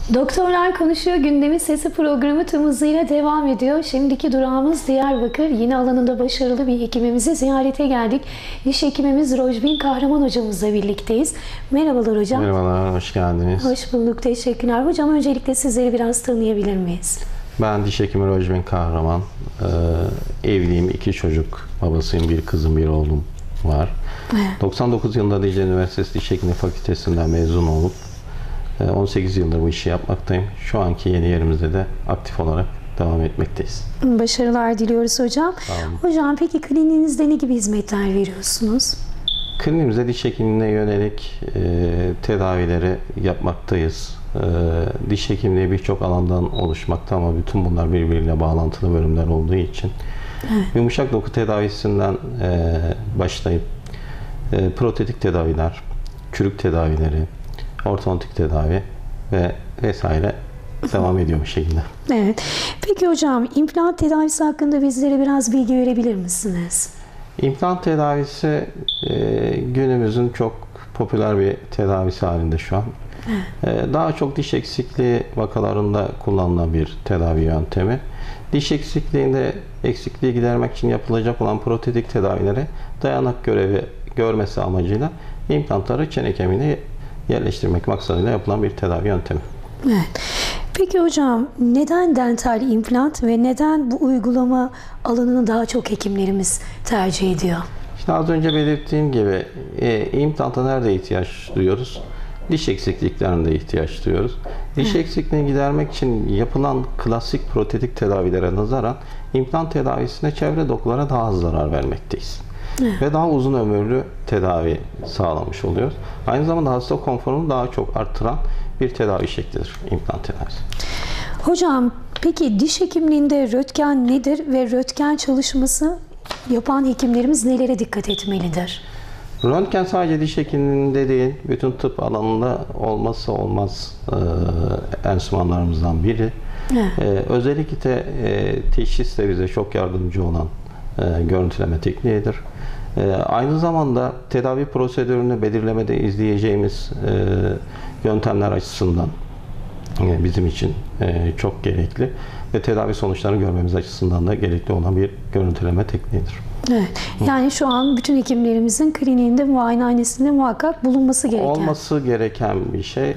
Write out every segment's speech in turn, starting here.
Doktorlar Konuşuyor Gündemin Sesi programı tüm hızıyla devam ediyor. Şimdiki durağımız Diyarbakır. Yine alanında başarılı bir hekimimizi ziyarete geldik. Diş hekimimiz Rojbin Kahraman hocamızla birlikteyiz. Merhabalar hocam. Merhabalar, hoş geldiniz. Hoş bulduk, teşekkürler. Hocam öncelikle sizleri biraz tanıyabilir miyiz? Ben diş hekimi Rojbin Kahraman. Evliyim, 2 çocuk babasıyım, bir kızım, bir oğlum var. Evet. 99 yılında Dicle Üniversitesi Diş Hekimliği Fakültesinden mezun olup 18 yıldır bu işi yapmaktayım. Şu anki yeni yerimizde de aktif olarak devam etmekteyiz. Başarılar diliyoruz hocam. Hocam peki kliniğinizde ne gibi hizmetler veriyorsunuz? Kliniğimizde diş hekimliğine yönelik tedavileri yapmaktayız. Diş hekimliği birçok alandan oluşmakta ama bütün bunlar birbiriyle bağlantılı bölümler olduğu için yumuşak doku tedavisinden başlayıp protetik tedaviler, çürük tedavileri, ortodontik tedavi ve vesaire devam ediyor bu şekilde. Evet. Peki hocam implant tedavisi hakkında bizlere biraz bilgi verebilir misiniz? İmplant tedavisi günümüzün çok popüler bir tedavisi halinde şu an. Daha çok diş eksikliği vakalarında kullanılan bir tedavi yöntemi. Diş eksikliği gidermek için yapılacak olan protetik tedavileri dayanak görevi görmesi amacıyla implantları çene kemiğine yerleştirmek maksadıyla yapılan bir tedavi yöntemi. Evet. Peki hocam neden dental implant ve neden bu uygulama alanını daha çok hekimlerimiz tercih ediyor? İşte az önce belirttiğim gibi implanta nerede ihtiyaç duyuyoruz? Diş eksikliklerinde ihtiyaç duyuyoruz. Diş eksikliğini gidermek için yapılan klasik protetik tedavilere nazaran implant tedavisinde çevre dokulara daha az zarar vermekteyiz. Ve daha uzun ömürlü tedavi sağlamış oluyoruz. Aynı zamanda hasta konforunu daha çok artıran bir tedavi şeklidir implant tedavisi. Hocam peki diş hekimliğinde röntgen nedir ve röntgen çalışması yapan hekimlerimiz nelere dikkat etmelidir? Röntgen sadece diş hekimliğinde değil, bütün tıp alanında olmazsa olmaz enstrümanlarımızdan biri. Özellikle teşhiste bize çok yardımcı olan görüntüleme tekniğidir. Aynı zamanda tedavi prosedürünü belirlemede izleyeceğimiz yöntemler açısından bizim için çok gerekli ve tedavi sonuçlarını görmemiz açısından da gerekli olan bir görüntüleme tekniğidir. Evet. Yani şu an bütün hekimlerimizin kliniğinde, muayenehanesinde muhakkak bulunması gereken. Olması gereken bir şey.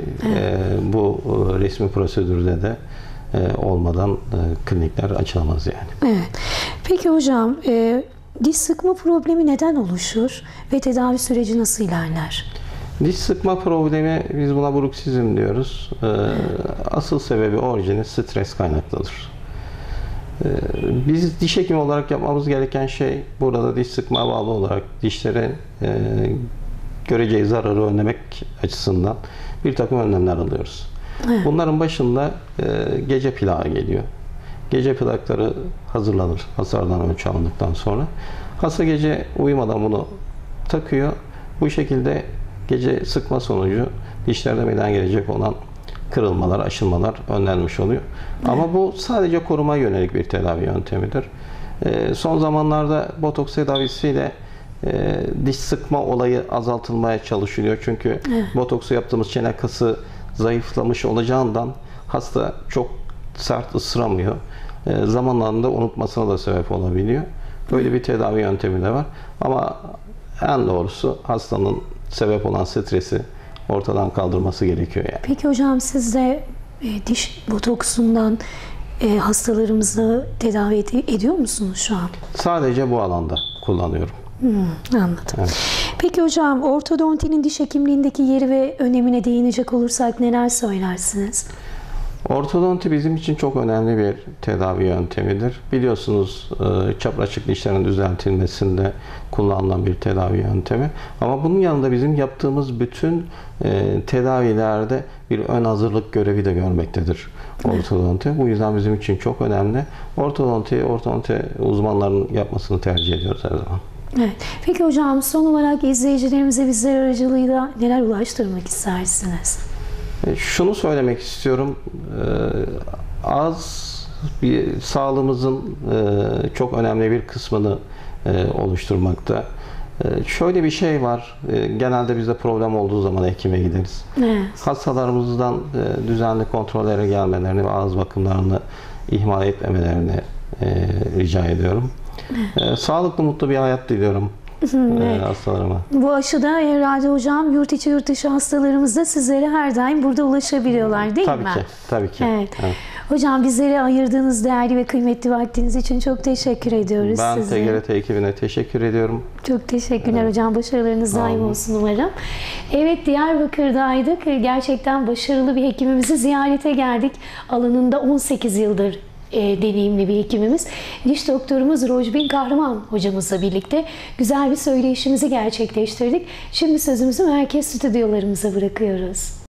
Bu resmi prosedürde de olmadan klinikler açılamaz yani. Evet. Peki hocam diş sıkma problemi neden oluşur ve tedavi süreci nasıl ilerler? Diş sıkma problemi, biz buna bruksizm diyoruz. Asıl sebebi, orijini stres kaynaklıdır. Biz diş hekimi olarak yapmamız gereken şey, burada diş sıkmaya bağlı olarak dişlere göreceği zararı önlemek açısından bir takım önlemler alıyoruz. Bunların başında gece plağı geliyor. Gece plakları hazırlanır hasardan ölçü alındıktan sonra. Hasta gece uyumadan bunu takıyor. Bu şekilde gece sıkma sonucu dişlerde meydana gelecek olan kırılmalar, aşınmalar önlenmiş oluyor. Ama bu sadece koruma yönelik bir tedavi yöntemidir. Son zamanlarda botoks tedavisiyle diş sıkma olayı azaltılmaya çalışılıyor. Çünkü botoksu yaptığımız çene kası zayıflamış olacağından hasta çok sert ısıramıyor. Zamanlarında unutmasına da sebep olabiliyor. Böyle bir tedavi yöntemi de var. Ama en doğrusu hastanın sebep olan stresi ortadan kaldırması gerekiyor yani. Peki hocam siz de diş botoksundan hastalarımızı tedavi ediyor musunuz şu an? Sadece bu alanda kullanıyorum. Anladım. Evet. Peki hocam ortodontinin diş hekimliğindeki yeri ve önemine değinecek olursak neler söylersiniz? Ortodonti bizim için çok önemli bir tedavi yöntemidir. Biliyorsunuz çapraçık dişlerin düzeltilmesinde kullanılan bir tedavi yöntemi. Ama bunun yanında bizim yaptığımız bütün tedavilerde bir ön hazırlık görevi de görmektedir ortodonti. Bu yüzden bizim için çok önemli. Ortodonti uzmanlarının yapmasını tercih ediyoruz her zaman. Evet. Peki hocam son olarak izleyicilerimize bizler aracılığıyla neler ulaştırmak istersiniz? Şunu söylemek istiyorum. Az bir sağlığımızın çok önemli bir kısmını oluşturmakta. Şöyle bir şey var. Genelde bizde problem olduğu zaman hekime gideriz. Evet. Hastalarımızdan düzenli kontrollere gelmelerini ve ağız bakımlarını ihmal etmemelerini rica ediyorum. Sağlıklı, mutlu bir hayat diliyorum hastalarıma. Bu aşıda herhalde hocam yurt içi yurt dışı hastalarımız da sizlere her daim burada ulaşabiliyorlar değil mi? Tabii ki, tabii ki. Evet. Evet. Hocam bizlere ayırdığınız değerli ve kıymetli vaktiniz için çok teşekkür ediyoruz Ben size. TGRT ekibine teşekkür ediyorum. Çok teşekkürler hocam. Başarılarınız daim olun. olsun umarım. Evet, Diyarbakır'daydık. Gerçekten başarılı bir hekimimizi ziyarete geldik. Alanında 18 yıldır deneyimli bir hekimimiz. Diş doktorumuz Rojbin Kahraman hocamızla birlikte güzel bir söyleyişimizi gerçekleştirdik. Şimdi sözümüzü merkez stüdyolarımıza bırakıyoruz.